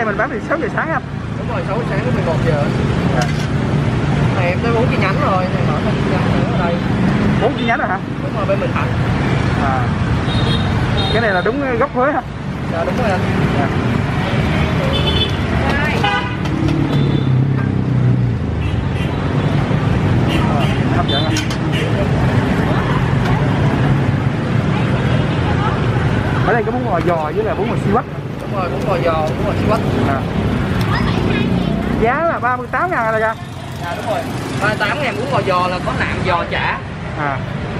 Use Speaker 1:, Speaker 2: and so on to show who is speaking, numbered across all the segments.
Speaker 1: mình bán từ 6 giờ sáng anh?
Speaker 2: Đúng rồi, 6 giờ sáng đến 11 giờ.
Speaker 1: Dạ.
Speaker 2: Này em tới 4 chi nhánh rồi, này mở thêm chi nhánh nữa ở đây.
Speaker 1: 4 chi nhánh rồi hả?
Speaker 2: Đúng rồi, bên Bình Thạnh.
Speaker 1: À. Cái này là đúng gốc Huế hả?
Speaker 2: Dạ đúng rồi anh.
Speaker 1: Dạ. Hấp dẫn anh. Ở đây có bún bò giò với là bún bò xi quách.
Speaker 2: Đúng rồi, bún bò giò, bún bò xi quách.
Speaker 1: À. Giá là 38.000 rồi ra.
Speaker 2: Dạ đúng rồi. 38.000 bún bò giò là có nạm giò chả.
Speaker 1: À.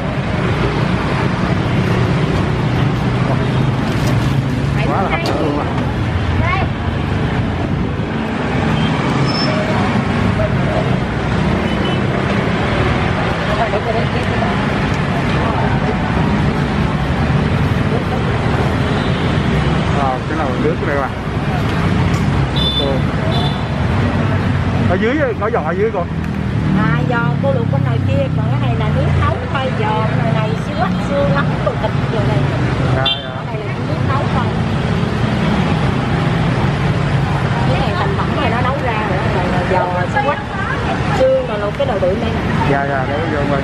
Speaker 1: Quá là hấp dẫn luôn à. Cái nào nước đây các bạn. Ở dưới có giò ở dưới cô.
Speaker 3: À, giò cô luộc bên này kia, còn cái này là nước nấu thôi, giò này xíu quách xương nóng đồ thịt rồi này.
Speaker 1: Dạ.
Speaker 3: Cái này là nước nấu thôi. Cái này thành phẩm rồi nó nấu ra rồi, này là giò xíu quách xương rồi luộc cái đầu đuổi đây nè.
Speaker 1: Dạ để vô mình.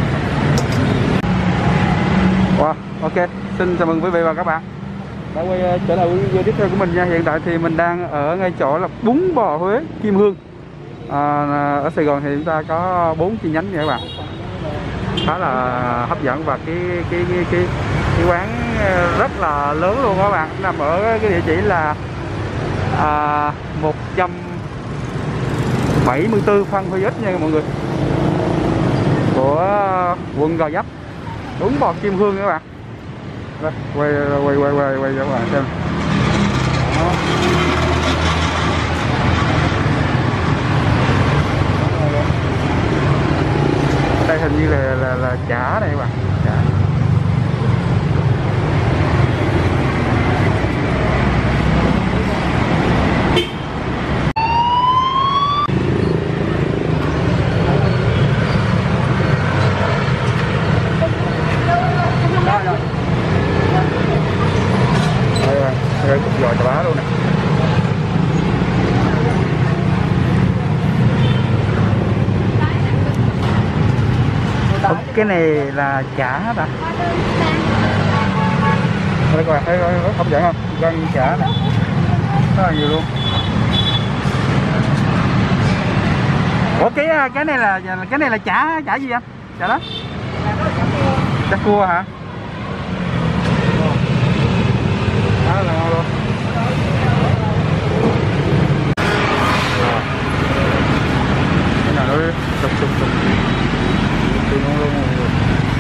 Speaker 1: Wow, ok, xin chào mừng quý vị và các bạn đã quay trở lại video tiếp theo của mình nha. Hiện tại thì mình đang ở ngay chỗ là bún bò Huế Kim Hương. Ở Sài Gòn thì chúng ta có 4 chi nhánh nha các bạn, khá là hấp dẫn và cái quán rất là lớn luôn các bạn, nằm ở cái địa chỉ là 174 Phan Huy Ích nha mọi người, của quận Gò Vấp, bún bò Kim Hương các bạn. Đây, quay cho các bạn xem. Đó. Đây hình như là chả đây các bạn, chả. Đây cục giò chà bá luôn nè. Cái này là chả hả ta? Đây các bạn thấy hấp dẫn không? Gân chả nè, rất là nhiều luôn. Ủa cái này là chả gì anh? Chả đó? Chả cua hả? Đó là ngon luôn. Cái nào nó sụp thì ngon luôn mọi người.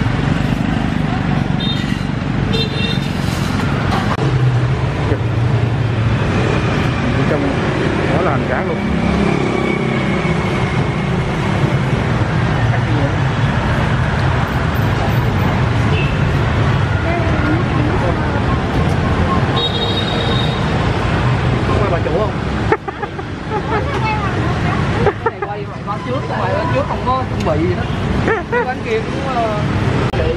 Speaker 1: Trong đó là hành cán luôn.
Speaker 2: Bà chủ không? Cái này quay qua trước, ngoài bên trước không có chuẩn bị gì hết. Cái quán kia cũng chị.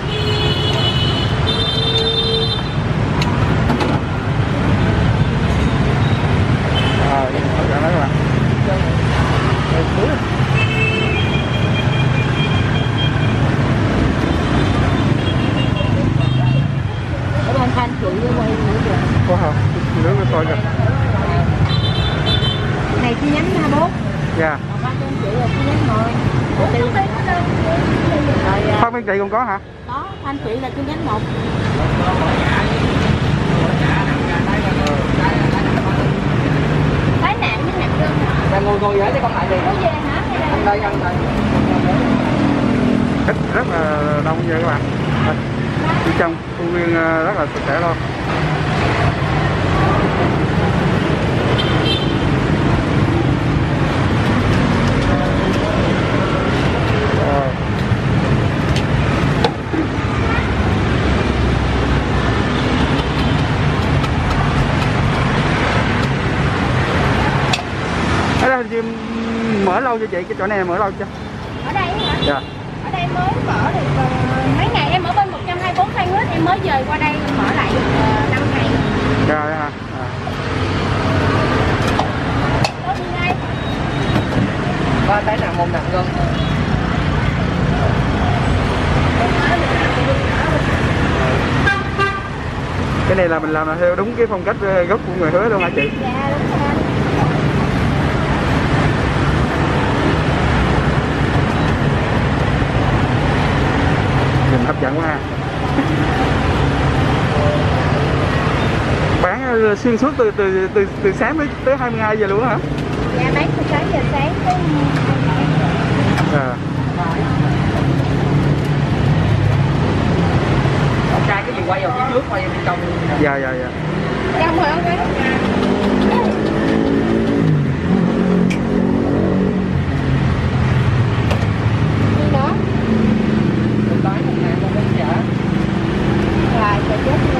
Speaker 1: Hấp dẫn đấy các bạn.
Speaker 3: Ở bên Thanh chị quay nữa kìa.
Speaker 1: Có hả? Nước nó sôi kìa.
Speaker 3: Này chi nhánh 24.
Speaker 1: Dạ.
Speaker 3: Còn ba trên chị là chi nhánh 10.
Speaker 1: Phan Văn Trị cũng có hả?
Speaker 3: Đó, Thanh chị là chi nhánh 1. Thái nạm với nạm gân.
Speaker 2: Đang ngồi vậy chứ không lại gì.
Speaker 3: Có về hả?
Speaker 2: Ăn đây, ăn đây.
Speaker 1: Rất là đông nha các bạn. Đi trong công viên rất là sạch sẽ luôn. Mở lâu cho chị, cái chỗ này mở lâu chưa?
Speaker 3: Ở đây hả?
Speaker 1: Dạ.
Speaker 3: Ở đây mới mở được mấy ngày, em ở bên 124 Phan Huy Ích, em mới về qua đây mở lại được 5 ngày.
Speaker 1: Rồi hả? Cái này là mình làm là theo đúng cái phong cách gốc của người Huế luôn hả chị?
Speaker 3: Dạ đúng rồi.
Speaker 1: Nhìn hấp dẫn quá ha. Bán xuyên suốt từ sáng tới 22 giờ luôn hả?
Speaker 3: Dạ bán từ 6 giờ sáng tới 2
Speaker 1: À.
Speaker 2: Ông trai cái gì quay vào phía trước, quay vào bên trong.
Speaker 1: Dạ.
Speaker 3: Trong rồi ông ấy. Đi nữa.
Speaker 2: Tôi nói một ngàn con bánh chả.
Speaker 3: Rồi, chờ chết luôn.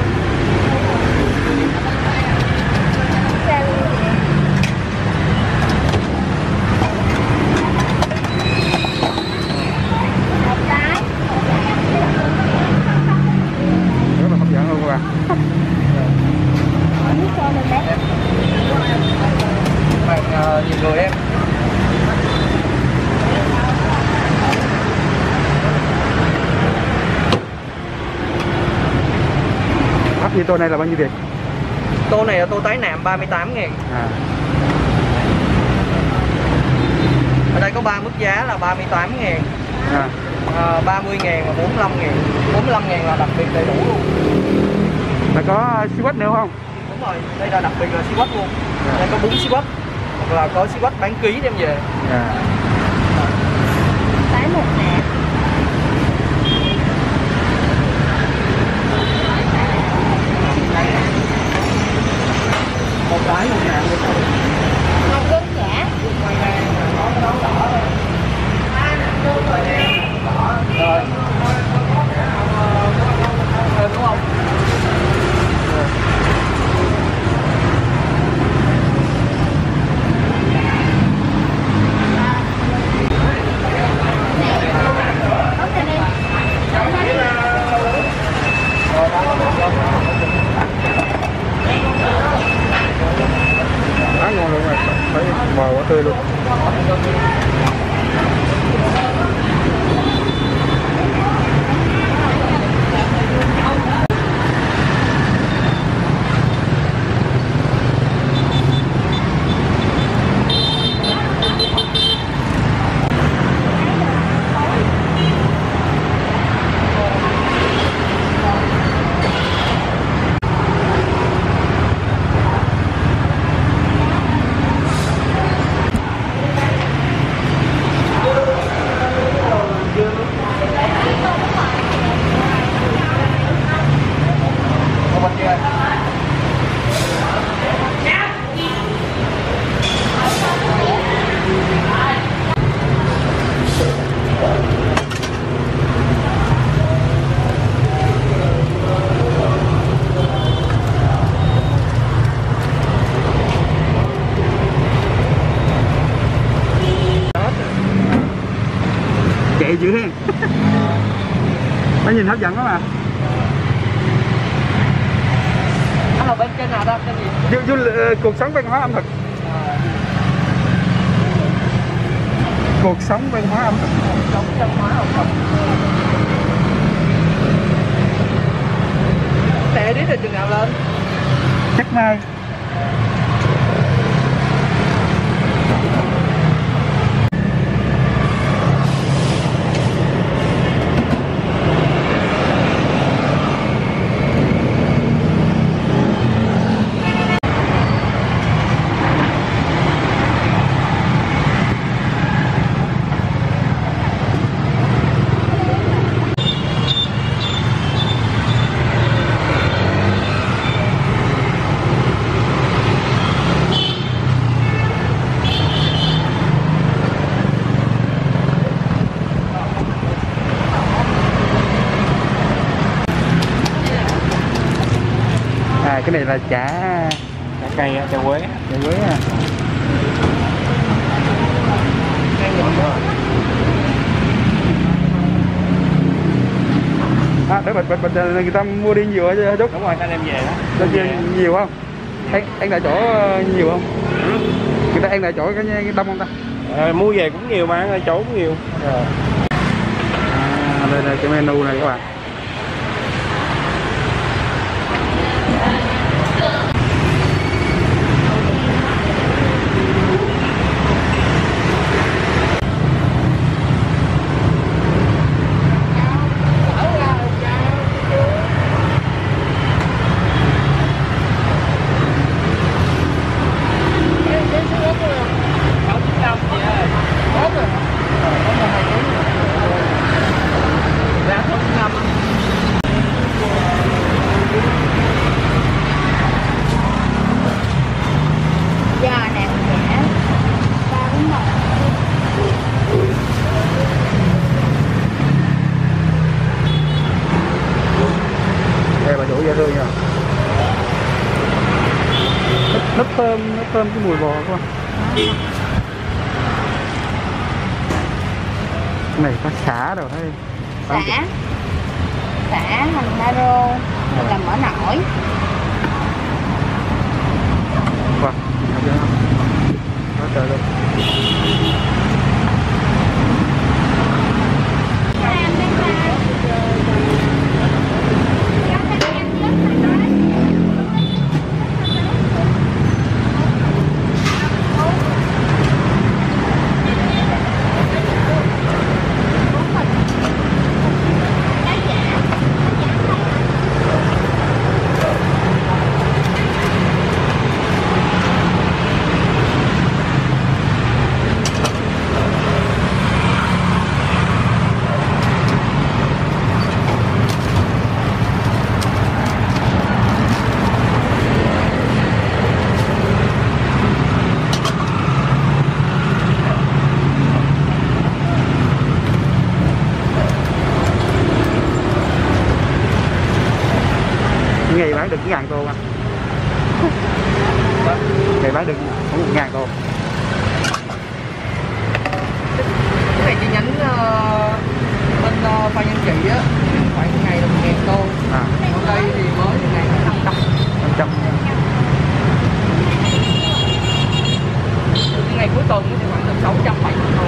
Speaker 3: Sao luôn vậy? Một cái.
Speaker 1: Rất là hấp dẫn luôn các bạn.
Speaker 3: Nước sôi lên bé.
Speaker 2: Bạn nhiều người em.
Speaker 1: Hấp như tô này là bao nhiêu tiền?
Speaker 2: Tô này là tô tái nạm 38.000.
Speaker 1: À.
Speaker 2: Ở đây có 3 mức giá là 38.000,
Speaker 1: À.
Speaker 2: 30.000 và 45.000. 45.000 là đặc biệt đầy đủ luôn.
Speaker 1: Là có xí quách nữa không?
Speaker 2: Đúng rồi, đây là đặc biệt là xí quách luôn. Đây có bún xí quách, hoặc là có xí quách bán ký đem về.
Speaker 1: À.
Speaker 3: Tái một nè.
Speaker 2: Một cái một ngàn được không?
Speaker 3: Một cân nhã.
Speaker 2: Rồi. Đúng không?
Speaker 1: Quá ngon luôn rồi, thấy màu quá tươi luôn. Chạy dữ hen. Nó nhìn hấp dẫn lắm mà.
Speaker 2: Nó là bên trên nào đó, cái gì?
Speaker 1: Cuộc sống văn hóa ẩm thực. Cuộc sống văn hóa ẩm thực.
Speaker 2: Sống văn hóa ẩm thực. Sẽ đi từ chừng nào lên?
Speaker 1: Chắc mai. Cái này là chả cây, chả quế, à. À, để bịch người ta mua đi nhiều hả Trúc?
Speaker 2: Đúng rồi, ta đem về đó.
Speaker 1: Nhiều không? Ăn tại chỗ nhiều không? Người ta ăn tại chỗ cái đông không ta?
Speaker 2: Mua về cũng nhiều mà ăn ở chỗ cũng nhiều.
Speaker 1: À, đây là cái menu này các bạn. Nó thơm cái mùi bò các bạn. Cái này có xả rồi hay
Speaker 3: xả hành taro làm mỡ nổi.
Speaker 1: Wow, quá trời luôn. Ngày bán được 1.000 tô anh. Ngày bán được khoảng 1.000 tô.
Speaker 2: Cái này chi nhánh bên Phan Nhân Trị á, khoảng ngày là 1.000 tô. Ở đây thì mới ngày là 500. Ngày cuối tuần thì khoảng từ 670 tô.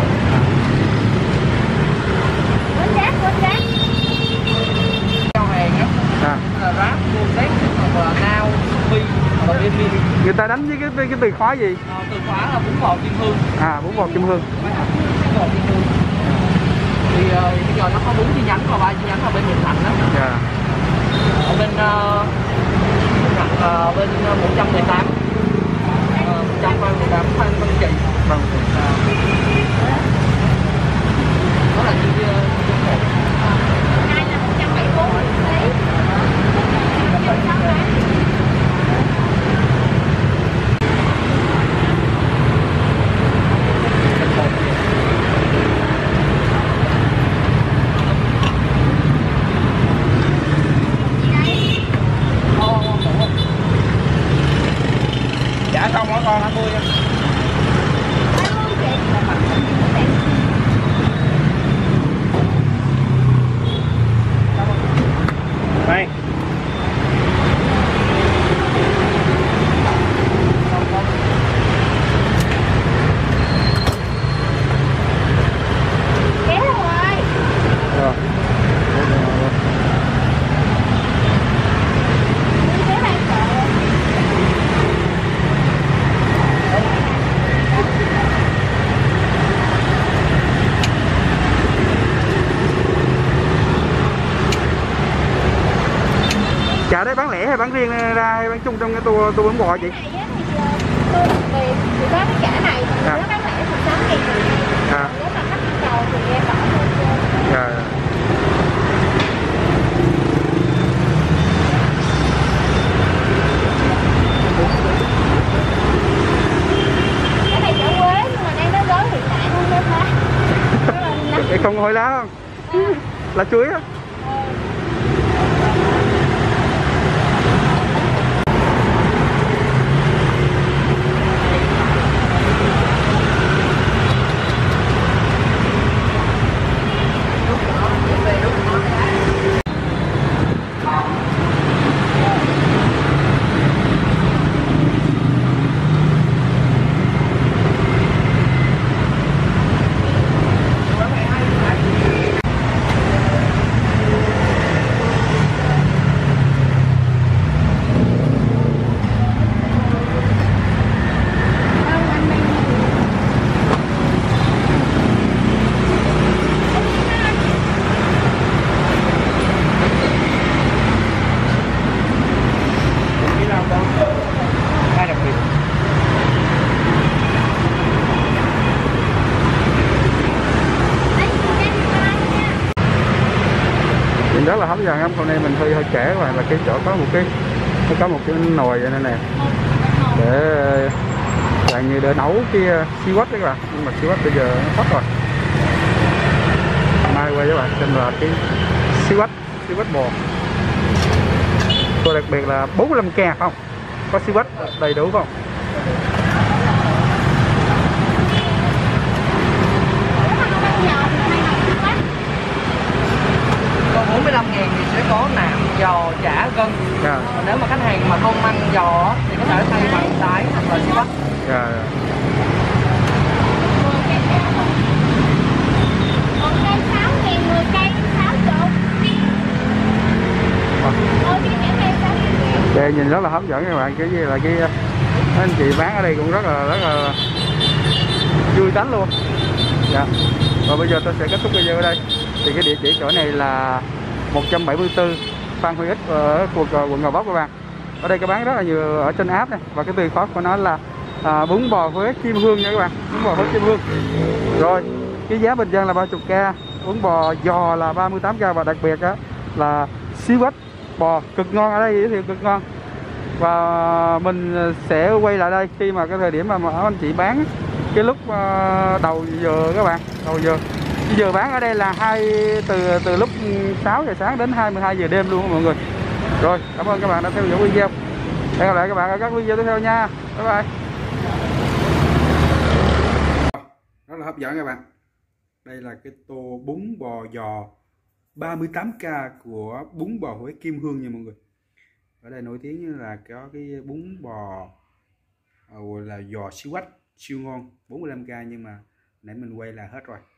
Speaker 3: Quên rác.
Speaker 2: Giao hàng á, là Grab, Gojek hoặc là Now, Shopee hoặc là Emi.
Speaker 1: Người ta đánh với cái từ khóa gì?
Speaker 2: Từ khóa là bún bò Kim Hương.
Speaker 1: Bún bò Kim Hương.
Speaker 2: Bún bò Kim Hương. Thì bây giờ nó có 4 chi nhánh và 3 chi nhánh ở bên Bình Thạnh đó. Ở bên bên 118 Phan Văn Trị.
Speaker 1: Vâng.
Speaker 2: Đó là chi
Speaker 3: Hai là 174 kg.
Speaker 2: Dạ không hả con 20 nha. Đây.
Speaker 3: Kéo rồi.
Speaker 1: Rồi. Chợ đấy bán lẻ hay bán riêng ra hay bán chung trong cái tour bún bò chị?
Speaker 3: Cái này á thì tôi đặc biệt thì có cái chả này, còn nếu bán lẻ thì 6.000 một ngày. Nếu mà khách yêu cầu thì em bỏ thôi. Cái này chả quế nhưng mà đang nói gói hiện tại không nên lá.
Speaker 1: Không có hỏi lá không? Lá chuối á. Rất là hấp dẫn em. Hôm nay mình thuê hơi trễ các bạn, là cái chỗ có một cái nồi vậy này nè, để dạng như để nấu cái siêu quách đấy các bạn, nhưng mà siêu quách bây giờ nó hết rồi. Mai quay với bạn xem là cái siêu quách bò. Tôi đặc biệt là 45k không? Có siêu quách đầy đủ không?
Speaker 2: sẽ có nạm, giò, chả, gân. Nếu mà khách hàng mà không ăn giò thì có thể thay bằng tái hoặc là xí bắp.
Speaker 3: Còn cây 6.000, 10 cây 60.
Speaker 1: Đây nhìn rất là hấp dẫn các bạn, cái gì là cái anh chị bán ở đây cũng rất là vui tánh luôn. Dạ. Và bây giờ tôi sẽ kết thúc video ở đây. Thì cái địa chỉ chỗ này là 174 Phan Huy Ích ở quận Gò Vấp các bạn. Ở đây các bán rất là nhiều ở trên app này, và cái từ khóa của nó là bún bò Huế Kim Hương nha các bạn, bún bò Huế Kim Hương. Rồi cái giá bình dân là 30k, bún bò giò là 38k, và đặc biệt á là xíu quách bò cực ngon, ở đây giới thiệu cực ngon. Và mình sẽ quay lại đây khi mà cái thời điểm mà anh chị bán cái lúc đầu giờ các bạn, đầu giờ. Giờ bán ở đây là từ lúc 6 giờ sáng đến 22 giờ đêm luôn mọi người. Rồi, cảm ơn các bạn đã theo dõi video. Hẹn gặp lại các bạn ở các video tiếp theo nha. Bye bye. Rất là hấp dẫn các bạn. Đây là cái tô bún bò giò 38k của bún bò Huế Kim Hương nha mọi người. Ở đây nổi tiếng như là có cái bún bò là giò siêu quách siêu ngon 45k, nhưng mà nãy mình quay là hết rồi.